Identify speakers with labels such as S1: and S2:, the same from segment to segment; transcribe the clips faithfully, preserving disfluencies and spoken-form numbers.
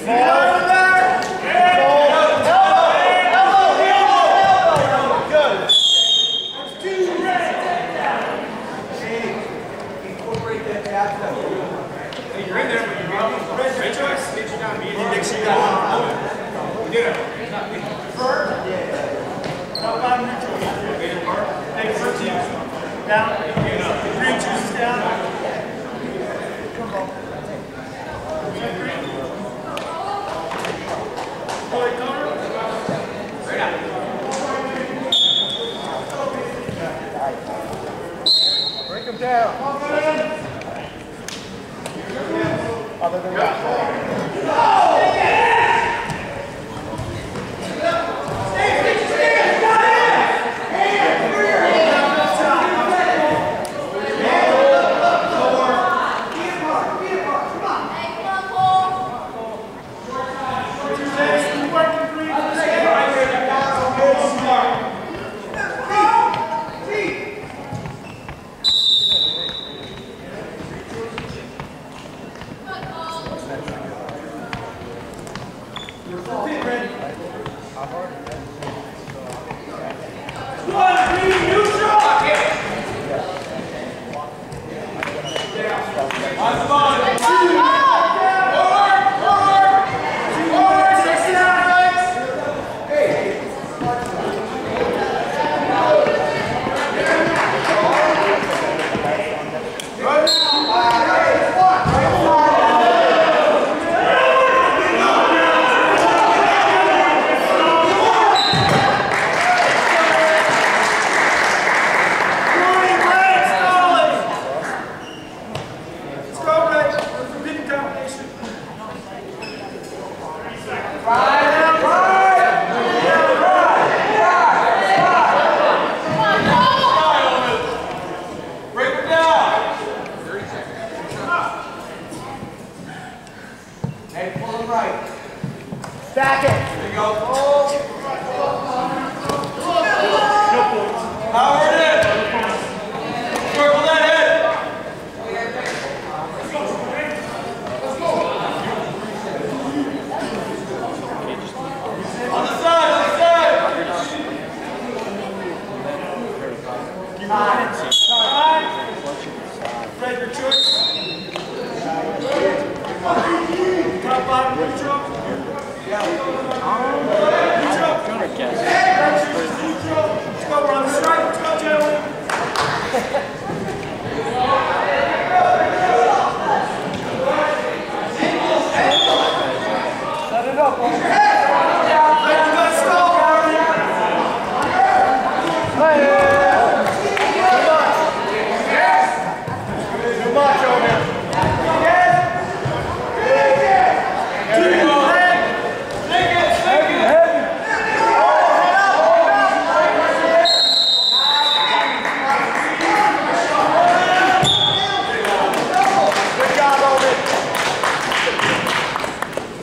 S1: Down. Green juice down.
S2: Break them down. Other than that. Stack it. There you go. Oh. Power it in. Circle that head. On the side, on the side. Time. Time. Fred, your choice. Top bottom, neutral. Yeah. Neutral. Let's go, we're on the strike. Let's go, gentlemen. Set it up. Hold your head. Let you guys stall, Harvey. Hey. Too much over there.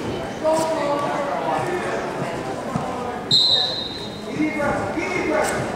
S2: Deep breath, deep breath.